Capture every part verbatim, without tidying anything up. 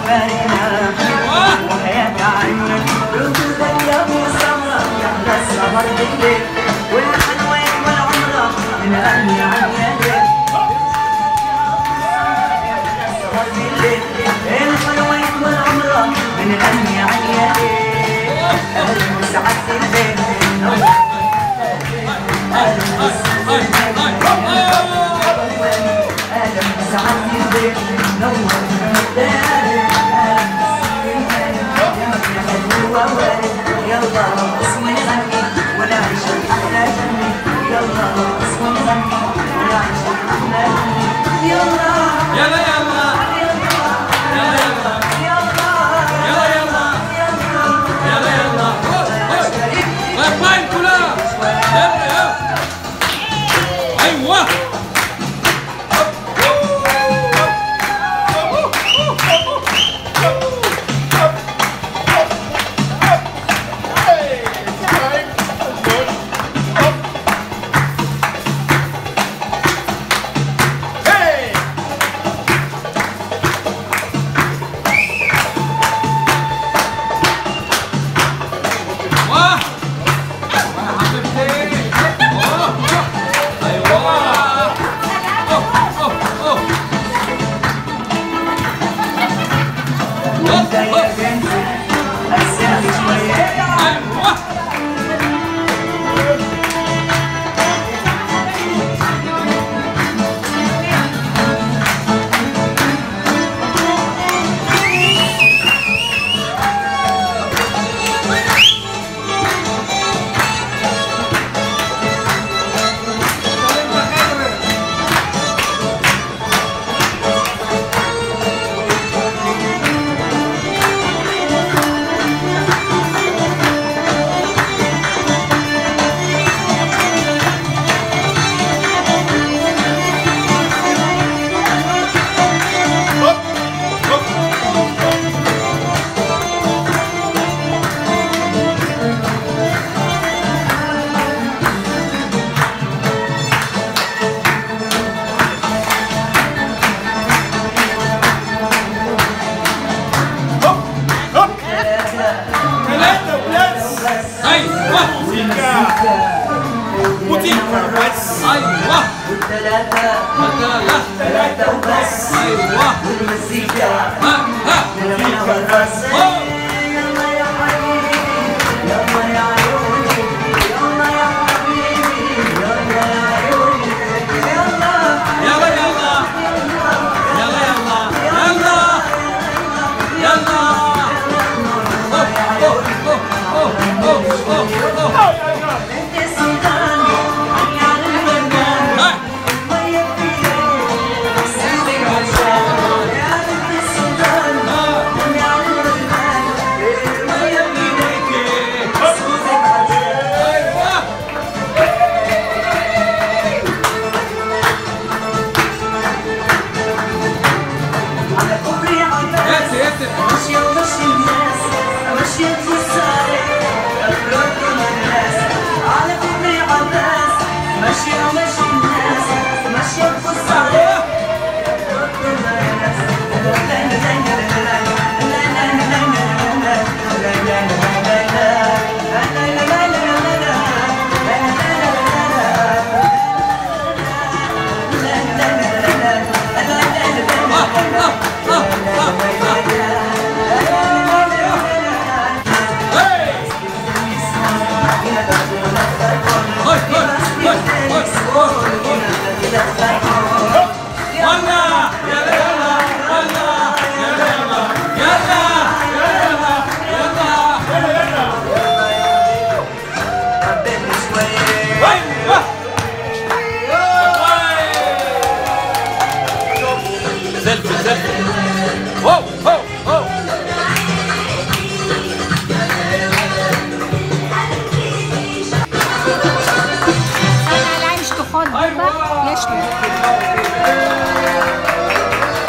ايوه والثلاثة ثلاثة ثلاثة وبس ايوه والمزيكا ها ها يلا يا حبيبي يلا يا عيوني يلا يا حبيبي يلا يا عيوني يلا يلا يلا يلا يلا يلا يلا יש לי.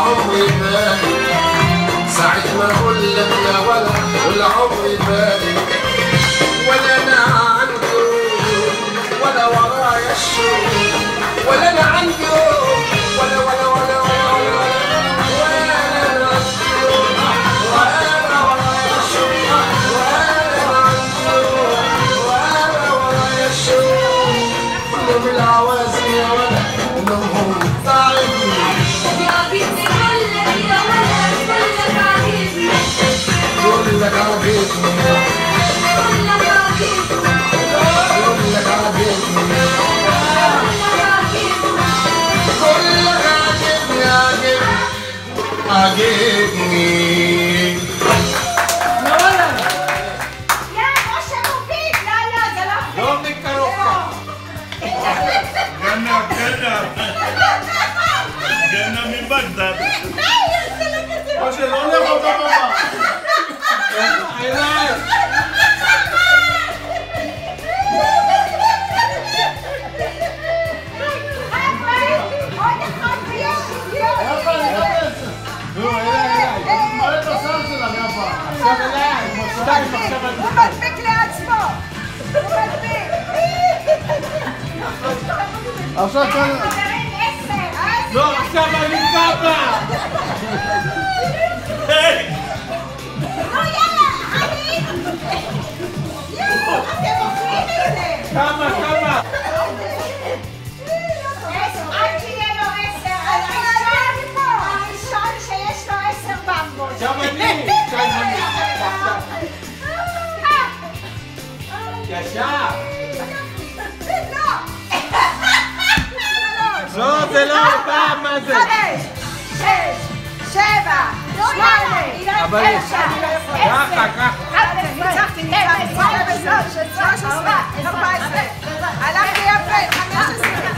عمري بالي ساعة ما اقول لك يا ولا ولا عمري بالي ولا انا عندي ولا ورايا الشوق ولا انا عندي ولا ولا ولا ولا ولا ولا انا عندي ولا ورايا الشوق ولا عندي ولا ورايا الشوق كلهم العوازي يا ولا كلهم تعبني عاجبني كلك يا ولد كلك عاجبني كلك عاجبني كلك عاجبني كلك عاجبني كلك عاجبني عاجبني عاجبني يا ولد يا مش مفيد لا لا ده لا يوم الكروكة جنة جنة جنة من بغداد عشان لو ناخد بابا عيناي הוא מדביק לעצמו! הוא מדביק! עכשיו כאן... חברים, עשר! לא, עכשיו אני כמה! נו יאללה, אני! יואו, אתם אוכלים את זה! כמה, כמה? עד שיהיה לו עשר, הראשון שיש לו עשר במבות! גם אני! גם אני! ישר! לא, זה לא פעם, מה זה? חמש, שש, שבע, שמונה, אבל תשע, ככה, ככה. ניצחתי, ניצחתי, שלוש עשרה, ארבע עשרה, הלכתי יפה, חמש עשרה.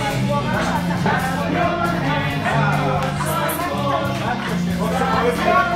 Thank you.